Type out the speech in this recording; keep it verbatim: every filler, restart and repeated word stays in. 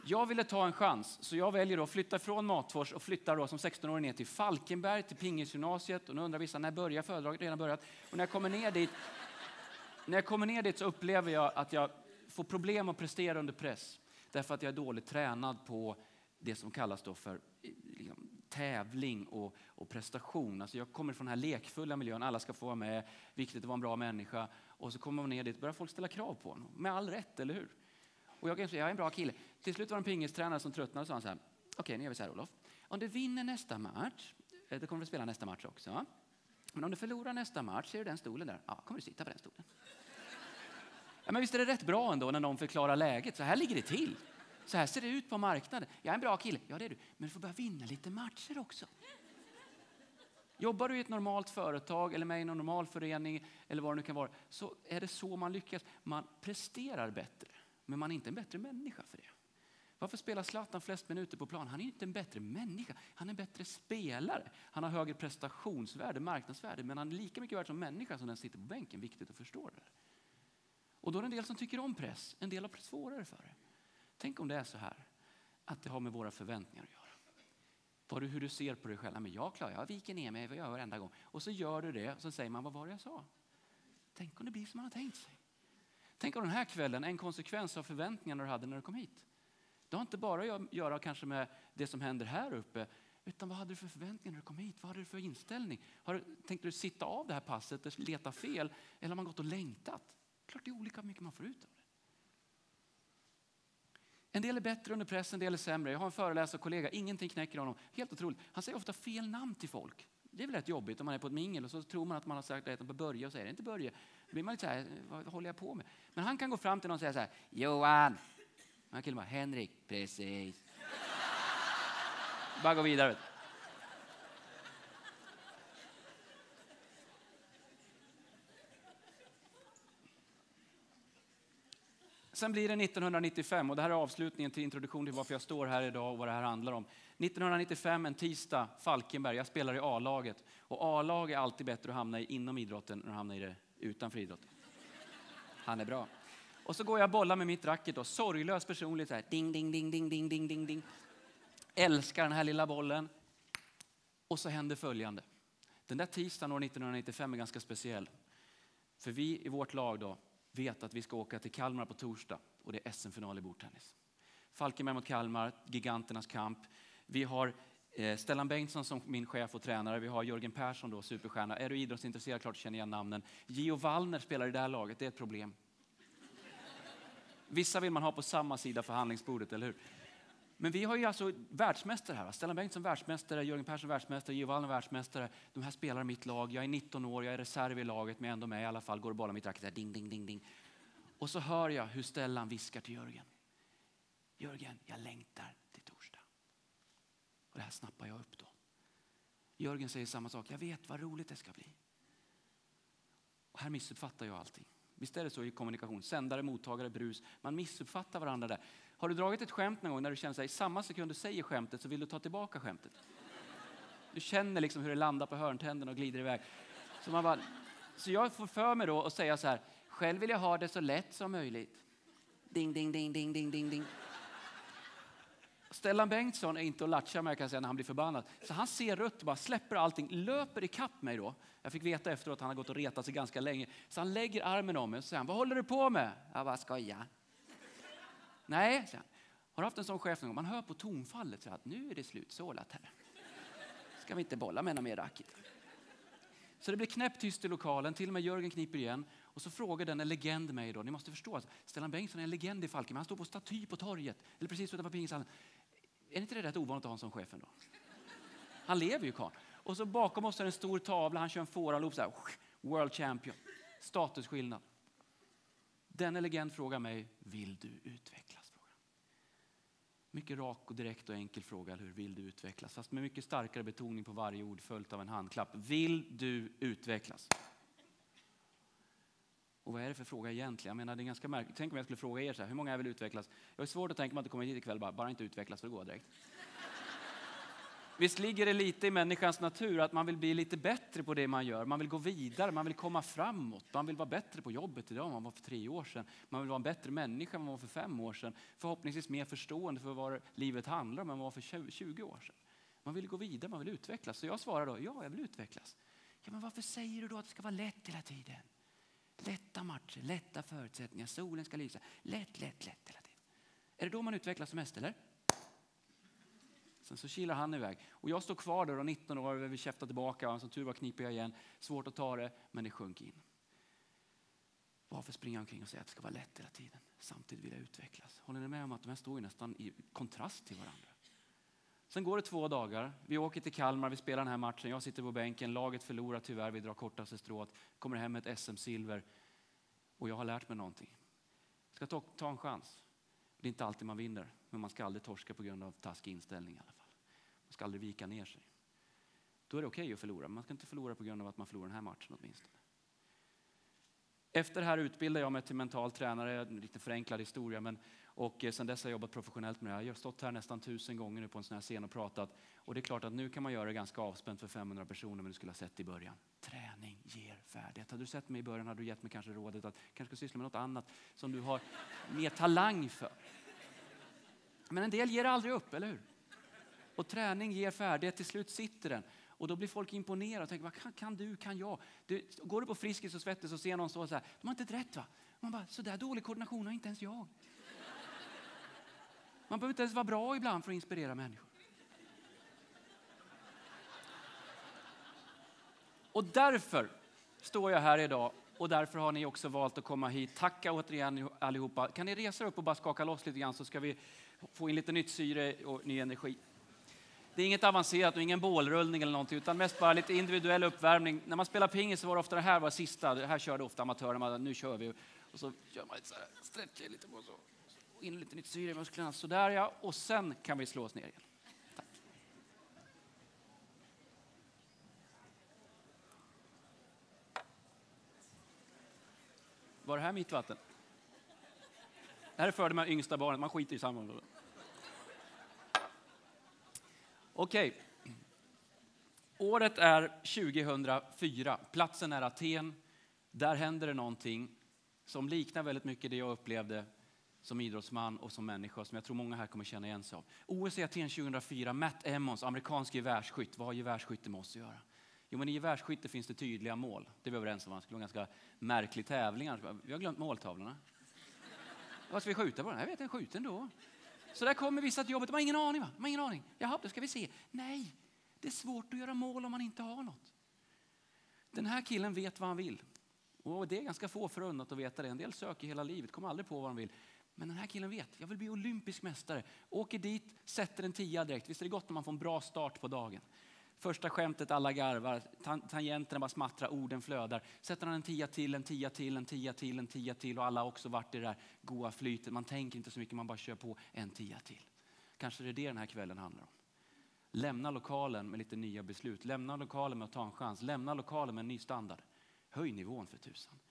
Jag ville ta en chans, så jag väljer då att flytta från Matfors och flyttar då som sexton-åring ner till Falkenberg, till Pingisgymnasiet. Och nu undrar vissa, när börjar föredraget? Redan börjat. Och när jag kommer ner dit, när jag kommer ner dit så upplever jag att jag får problem att prestera under press. Därför att jag är dåligt tränad på det som kallas då för liksom, tävling och, och prestation. Alltså jag kommer från den här lekfulla miljön, alla ska få vara med, viktigt att vara en bra människa. Och så kommer man ner dit och börjar folk ställa krav på honom. Med all rätt, eller hur? Och jag kan säga, jag är en bra kille. Till slut var det en pingistränare som tröttnade och sa han så här: okej, okay, nu gör vi så här, Olof. Om du vinner nästa match, det kommer du spela nästa match också. Men om du förlorar nästa match, ser du den stolen där? Ja, kommer du sitta på den stolen. Ja, men visst är det rätt bra ändå när någon förklarar läget. Så här ligger det till. Så här ser det ut på marknaden. Jag är en bra kille. Ja, det är du. Men du får börja vinna lite matcher också. Jobbar du i ett normalt företag eller med i en normal förening eller vad det nu kan vara, så är det så man lyckas. Man presterar bättre, men man är inte en bättre människa för det. Varför spelar Zlatan flest minuter på plan? Han är inte en bättre människa. Han är en bättre spelare. Han har högre prestationsvärde, marknadsvärde, men han är lika mycket värd som människa som den sitter på bänken. Viktigt att förstå det. Och då är det en del som tycker om press. En del har svårare för det. Tänk om det är så här, att det har med våra förväntningar att göra. Vad du, hur du ser på dig själv. Men jag klarar, jag viker ner mig, jag gör varenda gång. Och så gör du det, och så säger man, vad var det jag sa? Tänk om det blir som man har tänkt sig. Tänk om den här kvällen, en konsekvens av förväntningarna du hade när du kom hit. Det har inte bara att göra kanske med det som händer här uppe, utan vad hade du för förväntningar när du kom hit? Vad hade du för inställning? Har du, tänkte du sitta av det här passet och leta fel? Eller har man gått och längtat? Klart det är olika mycket man får ut av det. En del är bättre under press, en del är sämre. Jag har en föreläsarkollega, ingenting knäcker honom. Helt otroligt. Han säger ofta fel namn till folk. Det är väl rätt jobbigt om man är på ett mingel och så tror man att man har sagt det på Börje och säger det inte Börje. Då blir man lite så här, vad håller jag på med? Men han kan gå fram till någon och säga så här, Johan. Man kan bara, Henrik, precis. Bara gå vidare. Sen blir det nittonhundranittiofem och det här är avslutningen till introduktion till varför jag står här idag och vad det här handlar om. nittonhundranittiofem, en tisdag, Falkenberg. Jag spelar i A-laget. Och A-lag är alltid bättre att hamna i inom idrotten än att hamna i det utanför idrotten. Han är bra. Och så går jag bolla med mitt racket då. Sorglös personligt så här. Ding, ding, ding, ding, ding, ding, ding, ding. Älskar den här lilla bollen. Och så händer följande. Den där tisdagen år nittonhundranittiofem är ganska speciell. För vi i vårt lag då vet att vi ska åka till Kalmar på torsdag. Och det är S M-final i bordtennis. Falkenberg mot Kalmar, giganternas kamp. Vi har eh, Stellan Bengtsson som min chef och tränare. Vi har Jörgen Persson då, superstjärna. Är du idrottsintresserad, klart känner igen namnen. Gio Wallner spelar i det här laget, det är ett problem. Vissa vill man ha på samma sida förhandlingsbordet, eller hur? Men vi har ju alltså världsmästare här. Stellan Bengtsson världsmästare, Jörgen Persson världsmästare, Gio Wallner världsmästare. De här spelar mitt lag. Jag är nitton år, jag är reserv i laget, men ändå med i alla fall. Går och bollar mitt racket där, ding, ding, ding, ding. Och så hör jag hur Stellan viskar till Jörgen. Jörgen, jag längtar till torsdag. Och det här snappar jag upp då. Jörgen säger samma sak. Jag vet vad roligt det ska bli. Och här missuppfattar jag allting. Visst är det så i kommunikation. Sändare, mottagare, brus. Man missuppfattar varandra där. Har du dragit ett skämt någon gång när du känner sig i samma sekund du säger skämtet så vill du ta tillbaka skämtet? Du känner liksom hur det landar på hörntänderna och glider iväg. Så, man bara, så jag får för mig då att säga så här. Själv vill jag ha det så lätt som möjligt. Ding, ding, ding, ding, ding, ding, ding. Stellan Bengtsson är inte att latcha med, kan jag säga, när han blir förbannad. Så han ser rött och bara släpper allting, löper i kapp mig då. Jag fick veta efteråt att han har gått och retat sig ganska länge. Så han lägger armen om mig och säger, vad håller du på med? Jag bara, skoja. Nej, säger han. Har du haft en sån chef någon gång? Man hör på tonfallet så att nu är det slutsålat här. Ska vi inte bolla med någon mer racket? Så det blir knäpptyst i lokalen, till och med Jörgen kniper igen. Och så frågar den en legend mig då. Ni måste förstå att Stellan Bengtsson är en legend i Falkenberg. Han står på staty på torget. Eller precis utanför pingishallen. Är inte det rätt ovanligt att ha en sån chefen då? Han lever ju karl. Och så bakom oss är en stor tavla. Han kör en fåraloop så här. World champion. Statusskillnad. Denna legend frågar mig, vill du utvecklas? Frågar. Mycket rak och direkt och enkel fråga. Hur vill du utvecklas? Fast med mycket starkare betoning på varje ord följt av en handklapp. Vill du utvecklas? Och vad är det för fråga egentligen? Jag menar, det är ganska märkligt. Tänk om jag skulle fråga er så här, hur många vill utvecklas? Jag är svårt att tänka mig att det kommer hit ikväll, bara, bara inte utvecklas för att gå direkt. visst ligger det lite i människans natur att man vill bli lite bättre på det man gör. Man vill gå vidare, man vill komma framåt. Man vill vara bättre på jobbet idag än man var för tre år sedan. Man vill vara en bättre människa än man var för fem år sedan. Förhoppningsvis mer förstående för vad livet handlar om än man var för tjugo år sedan. Man vill gå vidare, man vill utvecklas. Så jag svarar då, ja, jag vill utvecklas. Ja, men varför säger du då att det ska vara lätt hela tiden? Lätta matcher, lätta förutsättningar, solen ska lysa. Lätt, lätt, lätt hela tiden. Är det då man utvecklas som mest, eller? Sen så kilar han iväg. Och jag står kvar där och nitton år, vi käftar tillbaka. Och som tur var kniper jag igen. Svårt att ta det, men det sjönk in. Varför springer jag omkring och säger att det ska vara lätt hela tiden? Samtidigt vill jag utvecklas. Håller ni med om att de här står ju nästan i kontrast till varandra? Sen går det två dagar. Vi åker till Kalmar, vi spelar den här matchen. Jag sitter på bänken, laget förlorar tyvärr. Vi drar kortaste strået. Kommer hem med ett S M-silver. Och jag har lärt mig någonting. Jag ska ta, ta en chans. Det är inte alltid man vinner. Men man ska aldrig torska på grund av taskig inställning i alla fall. Man ska aldrig vika ner sig. Då är det okej att förlora. Man ska inte förlora på grund av att man förlorar den här matchen åtminstone. Efter det här utbildade jag mig till mental tränare. En lite förenklad historia. Men, och sen dess har jag jobbat professionellt med det här. Jag har stått här nästan tusen gånger nu på en sån här scen och pratat. Och det är klart att nu kan man göra det ganska avspänt för femhundra personer. Men du skulle ha sett i början. Träning ger färdighet. Hade du sett mig i början hade du gett mig kanske rådet att kanske ska syssla med något annat som du har mer talang för. Men en del ger aldrig upp, eller hur? Och träning ger färdighet, till slut sitter den. Och då blir folk imponerade och tänker, vad kan, kan du, kan jag? Du, går du på Friskis och Svettis och ser någon stå så här, de har inte rätt va? Man bara, så där dålig koordination har inte ens jag. Man behöver inte ens vara bra ibland för att inspirera människor. Och därför står jag här idag. Och därför har ni också valt att komma hit. Tacka återigen allihopa. Kan ni resa upp och bara skaka loss lite grann så ska vi få in lite nytt syre och ny energi. Det är inget avancerat och ingen bålrullning eller någonting utan mest bara lite individuell uppvärmning. När man spelar pingis så var det ofta det här var sista. Det här körde ofta amatörerna. Nu kör vi. Och så kör man lite så här, stretchar lite på så. Och in lite nytt syre i musklerna. Så där ja. Och sen kan vi slå oss ner igen. Tack. Var det här mitt vatten? Det här är för de här yngsta barnen. Man skiter i samma. Okej. Året är tjugohundrafyra. Platsen är Aten. Där händer det någonting som liknar väldigt mycket det jag upplevde som idrottsman och som människa. Som jag tror många här kommer känna igen sig av. O S i Aten tjugohundrafyra. Matt Emmons, amerikansk gevärsskytt. Vad har gevärsskytte med oss att göra? Jo, men i gevärsskytte finns det tydliga mål. Det är vi överens om. Det skulle vara en ganska märklig tävling. Vi har glömt måltavlorna. Vad ska vi skjuta på den? Jag vet inte, skjut ändå. Så där kommer vissa till jobbet. De har ingen aning va? De har ingen aning. Jaha, då ska vi se. Nej, det är svårt att göra mål om man inte har något. Den här killen vet vad han vill. Och det är ganska få förunnat att veta det. En del söker hela livet, kommer aldrig på vad han vill. Men den här killen vet, jag vill bli olympisk mästare. Åker dit, sätter en tia direkt. Visst är det gott när man får en bra start på dagen. Första skämtet, alla garvar. Tangenterna bara smattrar, orden flödar. Sätter han en tia till, en tia till, en tia till, en tia till. Och alla har också varit i det där goa flytet. Man tänker inte så mycket, man bara kör på en tia till. Kanske det är det den här kvällen handlar om. Lämna lokalen med lite nya beslut. Lämna lokalen med att ta en chans. Lämna lokalen med en ny standard. Höj nivån för tusan.